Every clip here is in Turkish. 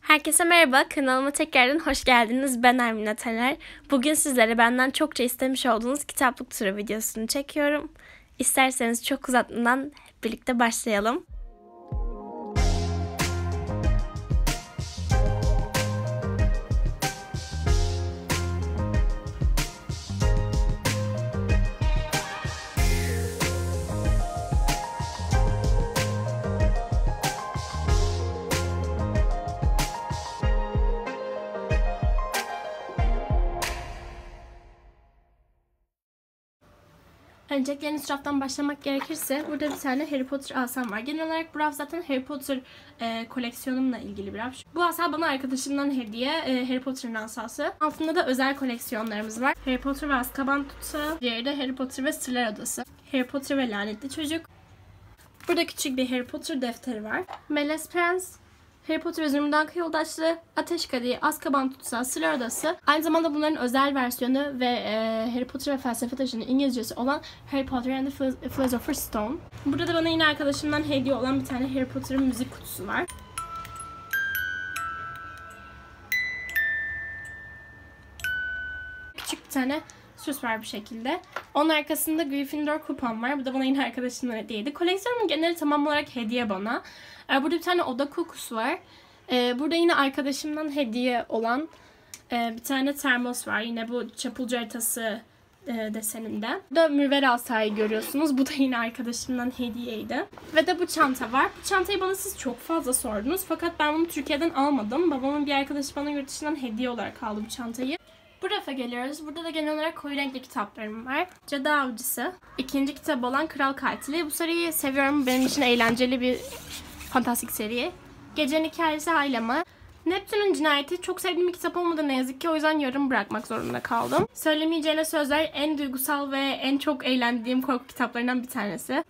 Herkese merhaba, kanalıma tekrardan hoş geldiniz. Ben Ermin Taner. Bugün sizlere benden çokça istemiş olduğunuz kitaplık turu videosunu çekiyorum. İsterseniz çok uzatmadan hep birlikte başlayalım. Öncelikle en üst raftan başlamak gerekirse burada bir tane Harry Potter asam var. Genel olarak bu raf zaten Harry Potter koleksiyonumla ilgili bir raf. Bu asa bana arkadaşımdan hediye, Harry Potter'ın asası. Altında da özel koleksiyonlarımız var. Harry Potter ve Azkaban Tutsağı, diğeri de Harry Potter ve Sırlar Odası. Harry Potter ve Lanetli Çocuk. Burada küçük bir Harry Potter defteri var. Melez Prens, Harry Potter ve Zümrüt Yoldaşlığı, Ateş Kadehi, Azkaban Tutsağı, Sırlar Odası. Aynı zamanda bunların özel versiyonu ve Harry Potter ve Felsefe Taşı'nın İngilizcesi olan Harry Potter and the Philosopher's Stone. Burada da bana yine arkadaşımdan hediye olan bir tane Harry Potter'ın müzik kutusu var. Küçük bir tane süs var bu şekilde. Onun arkasında Gryffindor kupam var. Bu da bana yine arkadaşımdan hediyeydi. Koleksiyonumun geneli tam olarak hediye bana. Burada bir tane oda kokusu var. Burada yine arkadaşımdan hediye olan bir tane termos var. Yine bu çapulcu haritası deseninde. Burada mürver asayı görüyorsunuz. Bu da yine arkadaşımdan hediyeydi. Ve de bu çanta var. Bu çantayı bana siz çok fazla sordunuz. Fakat ben bunu Türkiye'den almadım. Babamın bir arkadaşı bana yurt dışından hediye olarak aldı bu çantayı. Bu rafa geliyoruz. Burada da genel olarak koyu renkli kitaplarım var. Cadı Avcısı. İkinci kitap olan Kral Katili. Bu seriyi seviyorum. Benim için eğlenceli bir fantastik seri. Gecenin Hikayesi Haylama. Neptün'ün Cinayeti çok sevdiğim bir kitap olmadı ne yazık ki. O yüzden yarım bırakmak zorunda kaldım. Söylemeyeceğine Sözler en duygusal ve en çok eğlendiğim korku kitaplarından bir tanesi.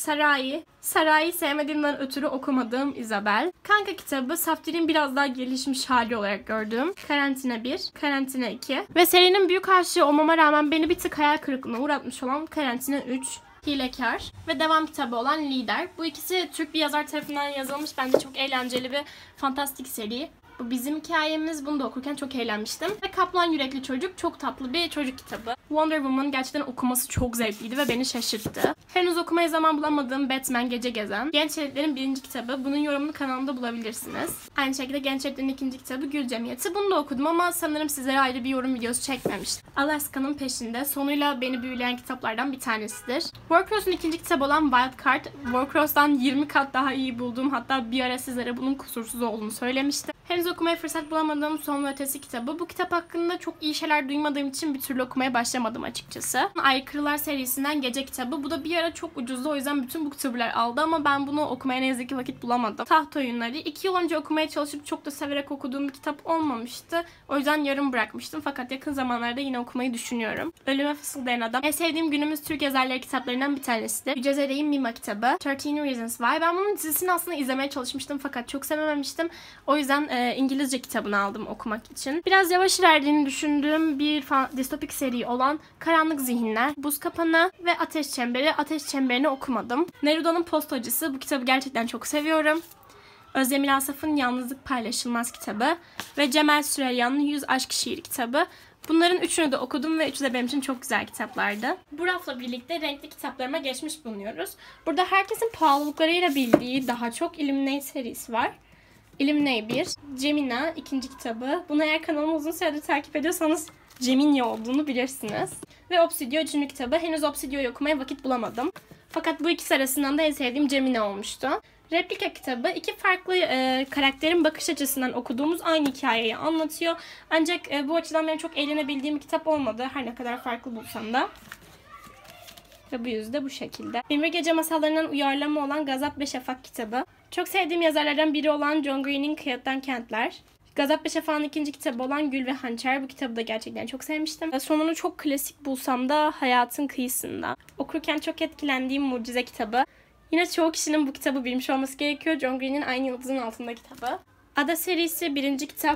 Saray'ı sevmediğimden ötürü okumadığım Isabel. Kanka kitabı Saftir'in biraz daha gelişmiş hali olarak gördüğüm Karantina 1, Karantina 2 ve serinin büyük aşığı olmama rağmen beni bir tık hayal kırıklığına uğratmış olan Karantina 3, Hilekar ve devam kitabı olan Lider. Bu ikisi Türk bir yazar tarafından yazılmış. Bence çok eğlenceli bir fantastik seri. Bu bizim hikayemiz. Bunu da okurken çok eğlenmiştim. Ve Kaplan Yürekli Çocuk çok tatlı bir çocuk kitabı. Wonder Woman gerçekten okuması çok zevkliydi ve beni şaşırttı. Henüz okumaya zaman bulamadığım Batman Gece Gezen. Genç Elitlerin birinci kitabı. Bunun yorumunu kanalımda bulabilirsiniz. Aynı şekilde Genç Elitlerin ikinci kitabı Gül Cemiyeti. Bunu da okudum ama sanırım sizlere ayrı bir yorum videosu çekmemiştim. Alaska'nın Peşinde. Sonuyla beni büyüleyen kitaplardan bir tanesidir. Warcross'un ikinci kitabı olan Wild Card. Warcross'tan 20 kat daha iyi bulduğum, hatta bir ara sizlere bunun kusursuz olduğunu söylemiştim. Henüz okumaya fırsat bulamadığım Son ve Ötesi kitabı. Bu kitap hakkında çok iyi şeyler duymadığım için bir türlü okumaya başlamadım açıkçası. Aykırılar serisinden Gece kitabı. Bu da bir ara çok ucuzdu, o yüzden bütün booktuber'lar aldı ama ben bunu okumaya ne yazık ki vakit bulamadım. Taht Oyunları. 2 yıl önce okumaya çalışıp çok da severek okuduğum bir kitap olmamıştı. O yüzden yarım bırakmıştım fakat yakın zamanlarda yine okumayı düşünüyorum. Ölüme Fısıldayan Adam. En sevdiğim günümüz Türk yazarları kitaplarından bir tanesidir. Yüce Zerey'in Mima kitabı. 13 Reasons Why. Ben bunun dizisini aslında izlemeye çalışmıştım fakat çok sevememiştim. O yüzden İngilizce kitabını aldım okumak için. Biraz yavaş ilerlediğini düşündüğüm bir distopik seri olan Karanlık Zihinler, Buz Kapanı ve Ateş Çemberi. Ateş Çemberi'ni okumadım. Neruda'nın Postacısı. Bu kitabı gerçekten çok seviyorum. Özdemir Asaf'ın Yalnızlık Paylaşılmaz kitabı ve Cemal Süreyya'nın 100 Aşk Şiiri kitabı. Bunların üçünü de okudum ve üçü de benim için çok güzel kitaplardı. Bu rafla birlikte renkli kitaplarıma geçmiş bulunuyoruz. Burada herkesin pahalılıklarıyla bildiği daha çok Illuminate serisi var. Illuminate 1, Gemina ikinci kitabı. Bunu eğer kanalımı uzun süredir takip ediyorsanız Gemini olduğunu bilirsiniz. Ve Obsidio 3. kitabı. Henüz Obsidio'yu okumaya vakit bulamadım. Fakat bu ikisi arasından da en sevdiğim Gemini olmuştu. Replika kitabı. İki farklı karakterin bakış açısından okuduğumuz aynı hikayeyi anlatıyor. Ancak bu açıdan benim çok eğlenebildiğim bir kitap olmadı. Her ne kadar farklı bulsam da. Ve bu yüzde bu şekilde. Bin ve Gece masallarından uyarlama olan Gazap ve Şafak kitabı. Çok sevdiğim yazarlardan biri olan John Green'in Kağıttan Kentler. Gazap ve Şafak'ın ikinci kitabı olan Gül ve Hançer. Bu kitabı da gerçekten çok sevmiştim. Sonunu çok klasik bulsam da Hayatın Kıyısında. Okurken çok etkilendiğim Mucize kitabı. Yine çoğu kişinin bu kitabı bilmiş olması gerekiyor. John Green'in Aynı Yıldızın Altında kitabı. Ada serisi birinci kitap.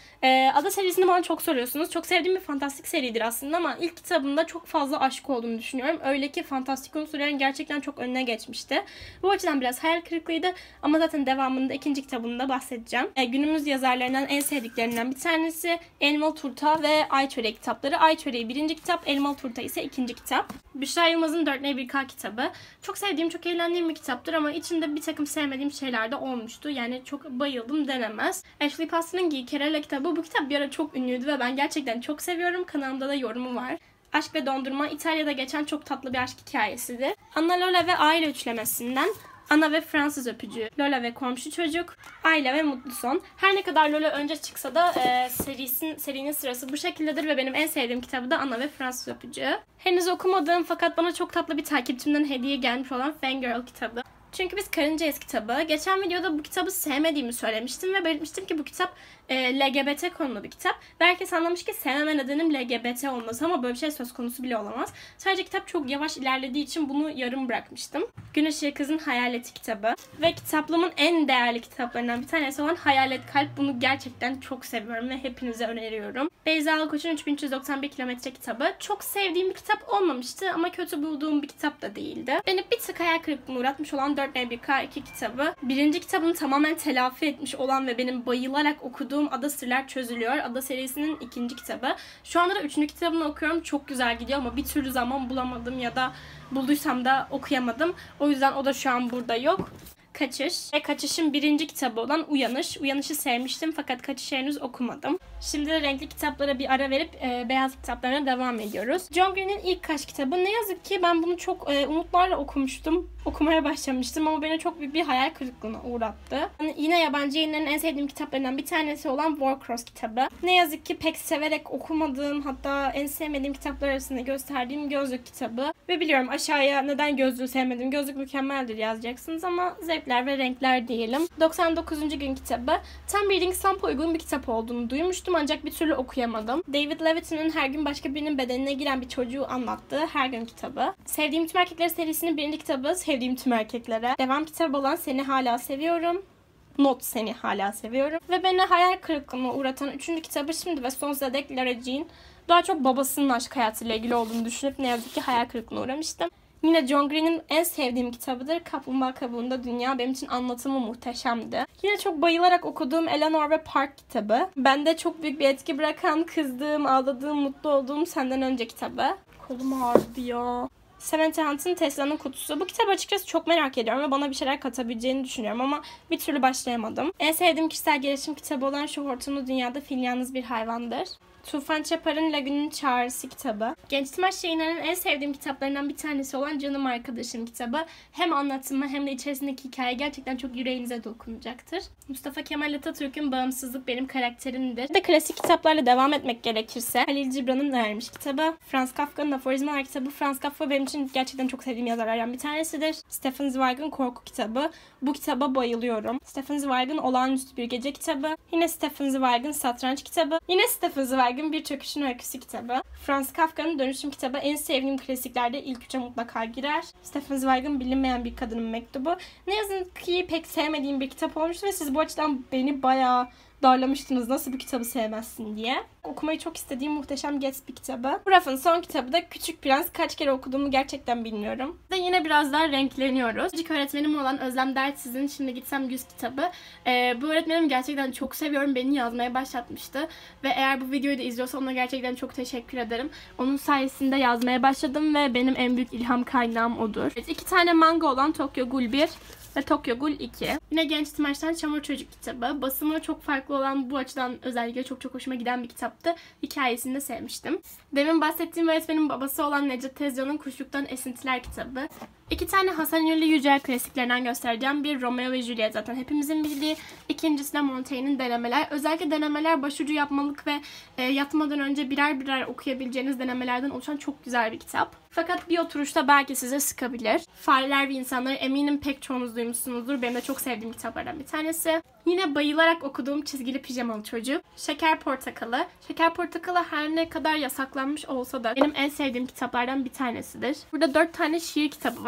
Ada serisini bana çok soruyorsunuz. Çok sevdiğim bir fantastik seridir aslında ama ilk kitabımda çok fazla aşk olduğunu düşünüyorum. Öyle ki fantastik unsurların gerçekten çok önüne geçmişti. Bu açıdan biraz hayal kırıklığıydı ama zaten devamında ikinci kitabında bahsedeceğim. Günümüz yazarlarından en sevdiklerinden bir tanesi Elmalı Turta ve Ay Çöreği kitapları. Ay Çöreği birinci kitap, Elmalı Turta ise ikinci kitap. Büşra Yılmaz'ın 4N1K kitabı. Çok sevdiğim, çok eğlendiğim bir kitaptır ama içinde bir takım sevmediğim şeyler de olmuştu. Yani çok bayıldım denemez. Ashley Paster'ın Giykerella kitabı. Bu kitap bir ara çok ünlüydü ve ben gerçekten çok seviyorum. Kanalımda da yorumu var. Aşk ve Dondurma İtalya'da geçen çok tatlı bir aşk hikayesidir. Anna Lola ve Aile üçlemesinden Ana ve Fransız Öpücüğü, Lola ve Komşu Çocuk, Aile ve Mutlu Son. Her ne kadar Lola önce çıksa da serinin sırası bu şekildedir ve benim en sevdiğim kitabı da Ana ve Fransız Öpücüğü. Henüz okumadığım fakat bana çok tatlı bir takipçimden hediye gelmiş olan Fangirl kitabı. Çünkü biz Karıncayız kitabı. Geçen videoda bu kitabı sevmediğimi söylemiştim ve belirtmiştim ki bu kitap LGBT konulu bir kitap. Ve herkes anlamış ki sevmeme nedenim LGBT olması ama böyle bir şey söz konusu bile olamaz. Sadece kitap çok yavaş ilerlediği için bunu yarım bırakmıştım. Güneş Kız'ın Hayaleti kitabı. Ve kitaplığımın en değerli kitaplarından bir tanesi olan Hayalet Kalp. Bunu gerçekten çok seviyorum ve hepinize öneriyorum. Beyza Alkoç'un 3391 kilometre kitabı. Çok sevdiğim bir kitap olmamıştı ama kötü bulduğum bir kitap da değildi. Beni bir tık hayal kırıklığına uğratmış olan 4N1K2 kitabı. Birinci kitabını tamamen telafi etmiş olan ve benim bayılarak okuduğum Ada Sırlar Çözülüyor. Ada serisinin ikinci kitabı. Şu anda da üçüncü kitabını okuyorum. Çok güzel gidiyor ama bir türlü zaman bulamadım ya da bulduysam da okuyamadım. O yüzden o da şu an burada yok. Kaçış ve Kaçış'ın birinci kitabı olan Uyanış. Uyanış'ı sevmiştim fakat Kaçış'ı henüz okumadım. Şimdi de renkli kitaplara bir ara verip beyaz kitaplarına devam ediyoruz. John Green'in ilk Kaş kitabı. Ne yazık ki ben bunu çok umutlarla okumuştum. Okumaya başlamıştım ama beni çok büyük bir hayal kırıklığına uğrattı. Yani yine yabancı yayınların en sevdiğim kitaplarından bir tanesi olan Warcross kitabı. Ne yazık ki pek severek okumadığım, hatta en sevmediğim kitaplar arasında gösterdiğim Gözlük kitabı. Ve biliyorum aşağıya neden Gözlüğü sevmedim, Gözlük mükemmeldir yazacaksınız ama zevkler ve renkler diyelim. 99. gün kitabı. Tam Reading Slump'a uygun bir kitap olduğunu duymuştum ancak bir türlü okuyamadım. David Leviton'un her gün başka birinin bedenine giren bir çocuğu anlattığı Her Gün kitabı. Sevdiğim Tüm Erkekler serisinin birinci kitabı. Sevdiğim tüm erkeklere. Devam kitabı olan Seni Hala Seviyorum. Not Seni Hala Seviyorum. Ve beni hayal kırıklığına uğratan üçüncü kitabı şimdi ve sonsuza dek Lara Jean. Daha çok babasının aşk hayatıyla ilgili olduğunu düşünüp ne yazık ki hayal kırıklığına uğramıştım. Yine John Green'in en sevdiğim kitabıdır. Kaplumbağa Kabuğunda Dünya. Benim için anlatımı muhteşemdi. Yine çok bayılarak okuduğum Eleanor ve Park kitabı. Bende çok büyük bir etki bırakan, kızdığım, ağladığım, mutlu olduğum Senden Önce kitabı. Kolum ağrıdı ya. Samantha Hunt'ın Tesla'nın Kutusu. Bu kitabı açıkçası çok merak ediyorum ve bana bir şeyler katabileceğini düşünüyorum ama bir türlü başlayamadım. En sevdiğim kişisel gelişim kitabı olan Şu Hortumlu Dünyada Fil Yalnız Bir Hayvandır. Tufan Çapar'ın Lagün'ün Çağrısı kitabı. Genç Timaş Yayınları'nın en sevdiğim kitaplarından bir tanesi olan Canım Arkadaşım kitabı. Hem anlatımı hem de içerisindeki hikaye gerçekten çok yüreğinize dokunacaktır. Mustafa Kemal Atatürk'ün Bağımsızlık Benim Karakterimdir. Bir de klasik kitaplarla devam etmek gerekirse Halil Cibran'ın Vermiş kitabı. Franz Kafka'nın Aforizmalar kitabı. Franz Kafka benim için gerçekten çok sevdiğim yazarlardan bir tanesidir. Stephen Zweig'ın Korku kitabı. Bu kitaba bayılıyorum. Stephen Zweig'ın Olağanüstü Bir Gece kitabı. Yine Stephen Zweig'ın Satranç kitabı. Yine Stephen Zweig'ın Bir Çöküşün Öyküsü kitabı. Franz Kafka'nın Dönüşüm kitabı en sevdiğim klasiklerde ilk üçe mutlaka girer. Stephen Zweig'ın Bilinmeyen Bir Kadının Mektubu. Ne yazık ki pek sevmediğim bir kitap olmuştu ve siz bu açıdan beni bayağı darlamıştınız nasıl bir kitabı sevmezsin diye. Okumayı çok istediğim Muhteşem Gatsby kitabı. Bu rafın son kitabı da Küçük Prens. Kaç kere okuduğumu gerçekten bilmiyorum. Ve yine biraz daha renkleniyoruz. Müzik öğretmenim olan Özlem Dertsiz'in Şimdi Gitsem Güz kitabı. Bu öğretmenim gerçekten çok seviyorum. Beni yazmaya başlatmıştı. Ve eğer bu videoyu da izliyorsa ona gerçekten çok teşekkür ederim. Onun sayesinde yazmaya başladım ve benim en büyük ilham kaynağım odur. Evet, 2 tane manga olan Tokyo Ghoul 1 ve Tokyo Ghoul 2. Yine Genç Timaş'tan Çamur Çocuk kitabı. Basımı çok farklı olan, bu açıdan özellikle çok hoşuma giden bir kitaptı. Hikayesini de sevmiştim. Demin bahsettiğim öğretmenin babası olan Necdet Tezcan'ın Kuşluktan Esintiler kitabı. 2 tane Hasan Ünlü Yücel klasiklerinden göstereceğim. Bir Romeo ve Juliet zaten hepimizin bildiği. İkincisi de Montaigne'in Denemeler. Özellikle denemeler başucu yapmalık ve yatmadan önce birer okuyabileceğiniz denemelerden oluşan çok güzel bir kitap. Fakat bir oturuşta belki size sıkabilir. Fareler ve İnsanları eminim pek çoğunuz duymuşsunuzdur. Benim de çok sevdiğim kitaplardan bir tanesi. Yine bayılarak okuduğum Çizgili Pijamalı Çocuk. Şeker Portakalı. Şeker Portakalı her ne kadar yasaklanmış olsa da benim en sevdiğim kitaplardan bir tanesidir. Burada 4 tane şiir kitabı var.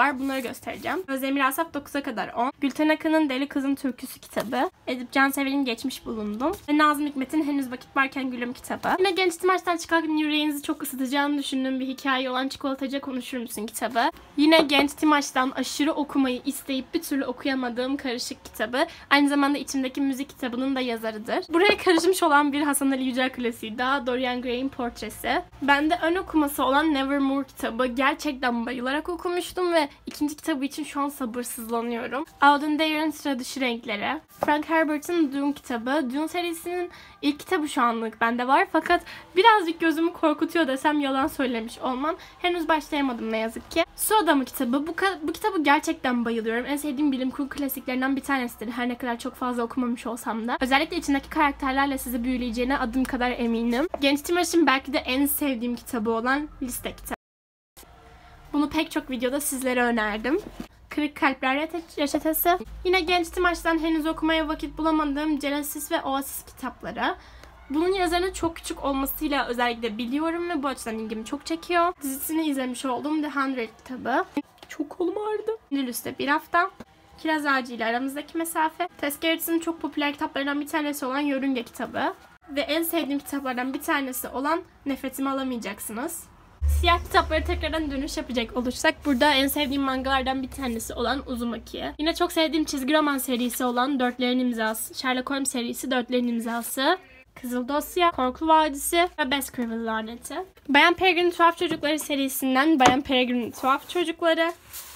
var. Bunları göstereceğim. Özdemir Asaf 9'a kadar 10. Gülten Akın'ın Deli Kızın Türküsü kitabı. Edip Cansever'in Geçmiş Bulundum. Ve Nazım Hikmet'in Henüz Vakit Varken Gülüm kitabı. Yine Genç Timaç'tan çıkarken yüreğinizi çok ısıtacağını düşündüğüm bir hikaye olan Çikolatacı Konuşur Musun kitabı. Yine Genç Timaç'tan aşırı okumayı isteyip bir türlü okuyamadığım Karışık kitabı. Aynı zamanda içimdeki müzik kitabının da yazarıdır. Buraya karışmış olan bir Hasan Ali Yücel klasiği daha Dorian Gray'in Portresi. Ben de ön okuması olan Nevermore kitabı gerçekten bayılarak okumuştum ve ikinci kitabı için şu an sabırsızlanıyorum. Auden Deyer'in Sıra Dışı Renkleri. Frank Herbert'in Dune kitabı. Dune serisinin ilk kitabı şu anlık bende var fakat birazcık gözümü korkutuyor desem yalan söylemiş olmam. Henüz başlayamadım ne yazık ki. Su Adamı kitabı. Bu kitabı gerçekten bayılıyorum. En sevdiğim bilim kurgu klasiklerinden bir tanesidir. Her ne kadar çok fazla okumamış olsam da. Özellikle içindeki karakterlerle sizi büyüleyeceğine adım kadar eminim. Genç Timaç'ın belki de en sevdiğim kitabı olan Liste kitabı. Bunu pek çok videoda sizlere önerdim. Kırık Kalpler Reçetesi. Yine Genç Timaç'tan henüz okumaya vakit bulamadığım Genesis ve Oasis kitapları. Bunun yazarının çok küçük olmasıyla özellikle biliyorum ve bu açıdan ilgimi çok çekiyor. Dizisini izlemiş olduğum The 100 kitabı. Çok kolum ağrıdı. Nilüs'te Bir Hafta. Kiraz Ağacı ile Aramızdaki Mesafe. Tezkeretsi'nin çok popüler kitaplarından bir tanesi olan Yörünge kitabı. Ve en sevdiğim kitaplardan bir tanesi olan Nefretimi Alamayacaksınız. Siyah kitaplara tekrardan dönüş yapacak olursak burada en sevdiğim mangalardan bir tanesi olan Uzumaki. Yine çok sevdiğim çizgi roman serisi olan Dörtlerin İmzası. Sherlock Holmes serisi Dörtlerin İmzası. Kızıl Dosya, Korku Vadisi ve Baskerville Laneti. Bayan Peregrine'in Tuhaf Çocukları serisinden Bayan Peregrine'in Tuhaf Çocukları.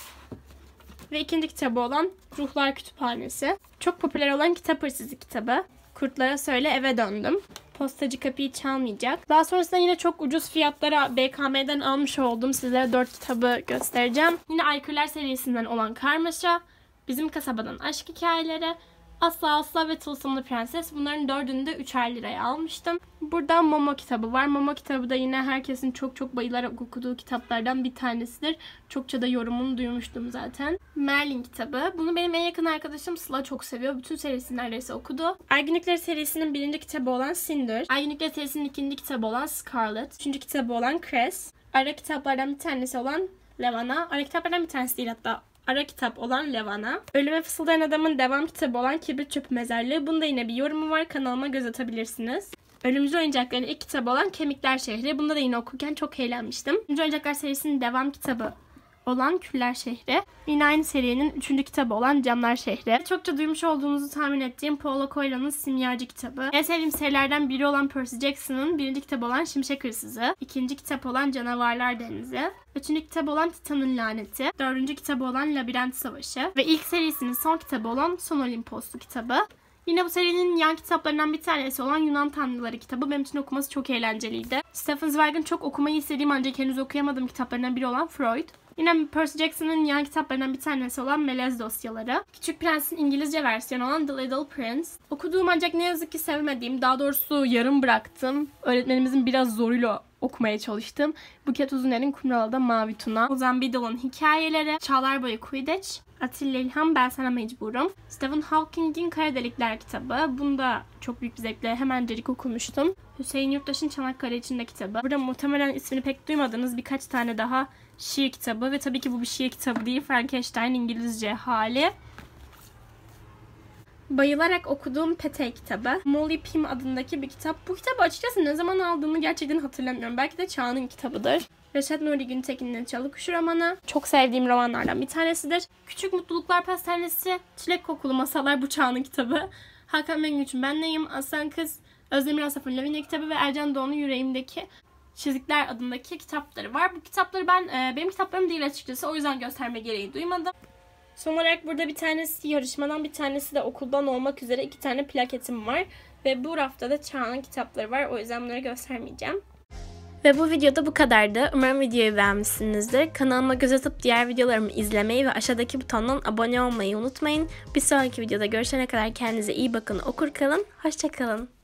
Ve ikinci kitabı olan Ruhlar Kütüphanesi. Çok popüler olan Kitap Hırsızı kitabı. Kurtlara Söyle Eve Döndüm. Postacı Kapıyı Çalmayacak. Daha sonrasında yine çok ucuz fiyatlara BKM'den almış olduğum sizlere 4 kitabı göstereceğim. Yine Aykırılar serisinden olan Karmaşa, Bizim Kasabadan Aşk Hikayeleri, Asla Asla ve Tılsımlı Prenses. Bunların 4'ünü de 3'er liraya almıştım. Burada Momo kitabı var. Momo kitabı da yine herkesin çok bayılarak okuduğu kitaplardan bir tanesidir. Çokça da yorumunu duymuştum zaten. Merlin kitabı. Bunu benim en yakın arkadaşım Sıla çok seviyor. Bütün serisini neredeyse okudu. Erginlikler serisinin 1. kitabı olan Cinder. Erginlikler serisinin 2. kitabı olan Scarlet. 3. kitabı olan Cress. Ara kitaplardan bir tanesi olan Levana. Ara kitaplardan bir tanesi değil hatta. Ara kitap olan Levana. Ölüme Fısıldayan Adam'ın devam kitabı olan Kibrit Çöpü Mezarlığı. Bunda yine bir yorumu var. Kanalıma göz atabilirsiniz. Ölümcül Oyuncakların ilk kitabı olan Kemikler Şehri. Bunda da yine okurken çok eğlenmiştim. Ölümcül Oyuncaklar serisinin devam kitabı olan Küller Şehri. Yine aynı serinin 3. kitabı olan Camlar Şehri. Çokça duymuş olduğunuzu tahmin ettiğim Paulo Coelho'nun Simyacı kitabı. En sevdiğim serilerden biri olan Percy Jackson'ın 1. kitabı olan Şimşek Hırsızı. 2. kitap olan Canavarlar Denizi. 3. kitabı olan Titan'ın Laneti. 4. kitabı olan Labirent Savaşı. Ve ilk serisinin son kitabı olan Son Olimposlu kitabı. Yine bu serinin yan kitaplarından bir tanesi olan Yunan Tanrıları kitabı benim için okuması çok eğlenceliydi. Stephen Zweig'in çok okumayı istediğim ancak henüz okuyamadığım kitaplarından biri olan Freud. Yine Percy Jackson'ın yan kitaplarından bir tanesi olan Melez Dosyaları. Küçük Prens'in İngilizce versiyonu olan The Little Prince. Okuduğum ancak ne yazık ki sevmediğim, daha doğrusu yarım bıraktım. Öğretmenimizin biraz zoruyla okumaya çalıştım. Buket Uzuner'in Kumrala'da Mavi Tuna. Ozan Bidal'ın Hikayeleri. Çağlar Boyu Kuydeç. Atilla İlhan Ben Sana Mecburum. Stephen Hawking'in Kara Delikler kitabı. Bunu da çok büyük bir zevkle hemencecik okumuştum. Hüseyin Yurttaş'ın Çanakkale İçinde kitabı. Burada muhtemelen ismini pek duymadığınız birkaç tane daha şiir kitabı ve tabii ki bu bir şiir kitabı değil. Frankenstein İngilizce hali. Bayılarak okuduğum Pete kitabı. Molly Pym adındaki bir kitap. Bu kitabı açıkçası ne zaman aldığımı gerçekten hatırlamıyorum. Belki de Çağ'ın kitabıdır. Reşat Nuri Güntekin'in Çalı Kuşu romanı. Çok sevdiğim romanlardan bir tanesidir. Küçük Mutluluklar Pastanesi, Çilek Kokulu Masallar bu Çağ'ın kitabı. Hakan Mengüç'ün Ben Neyim, Aslan Kız, Özdemir Asaf'ın Lavinia kitabı ve Ercan Doğan'ın Yüreğimdeki Çizikler adındaki kitapları var. Bu kitapları benim kitaplarım değil açıkçası. O yüzden gösterme gereği duymadım. Son olarak burada bir tanesi yarışmadan, bir tanesi de okuldan olmak üzere 2 tane plaketim var. Ve bu rafta da Çağ'ın kitapları var. O yüzden bunları göstermeyeceğim. Ve bu videoda bu kadardı. Umarım videoyu beğenmişsinizdir. Kanalıma göz atıp diğer videolarımı izlemeyi ve aşağıdaki butondan abone olmayı unutmayın. Bir sonraki videoda görüşene kadar kendinize iyi bakın, okur kalın. Hoşça kalın.